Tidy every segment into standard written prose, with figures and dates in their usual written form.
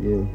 Yeah.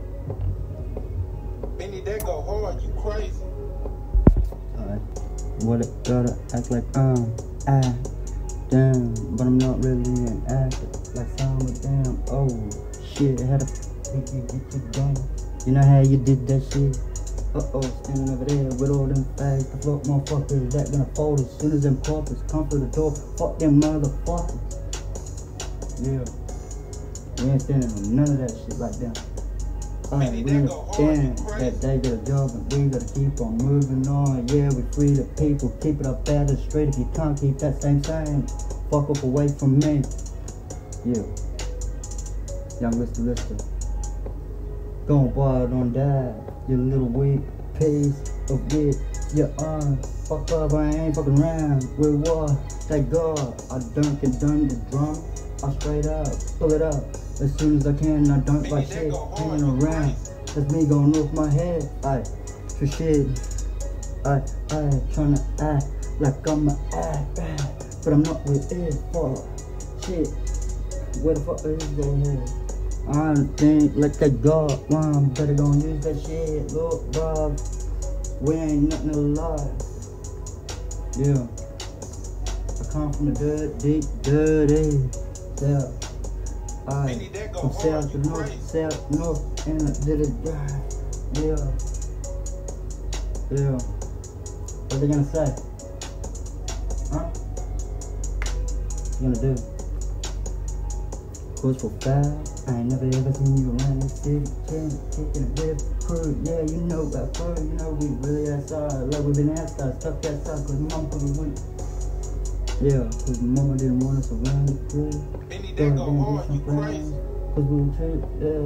Benny, that go hard, you crazy. Alright. What it gotta act like I damn, but I'm not really an actor. Like some of them. Oh shit, had to make you get your game. You know how you did that shit? Standing over there with all them fags. The fuck motherfuckers that gonna fold as soon as them corpus come through the door. Fuck them motherfuckers. Yeah. We ain't standing on none of that shit right now. Alright, we understand that they got a job and we gotta keep on moving on. Yeah, we free the people, keep it up at it straight. If you can't keep that same, fuck up away from me. Yeah. Young Mr. Lister. Don't boy, don't die. You little weak piece of it. Your arm. Fuck up, I ain't fucking around. With what? Thank God. I dunk and done the drum. I straight up, pull it up. As soon as I can, I dunk like shit. Hanging around. That's me going off my head. For shit. Tryna act like I'm a act. But I'm not with it. Fuck. Shit. Where the fuck is that here? I don't think like they got one. Better gon' use that shit. Look, Rob. We ain't nothing alive. Yeah. I come from the dirt, deep, dirty. Yeah. From south to north, and I did it. Yeah. Yeah. What they gonna say? Huh? What you gonna do? Cause for five, I ain't never ever seen you around this city. Taking a bit of crew, yeah, you know about crew. You know we really outside, like we been outside, stuck outside, cause mama put me with. Yeah, cause mama didn't want us around the crew. Benny, that go hard, you crazy. Cause we were trip, yeah.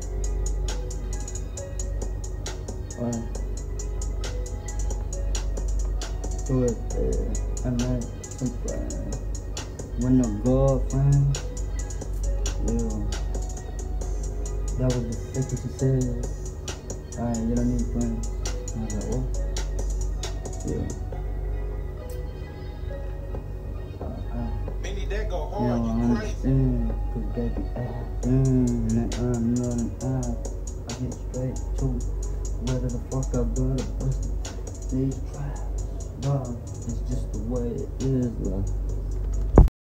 Do it, yeah. I met some friends. When the girlfriend. Yeah, that was the what she said. You don't need friends. I was like, what? Yeah.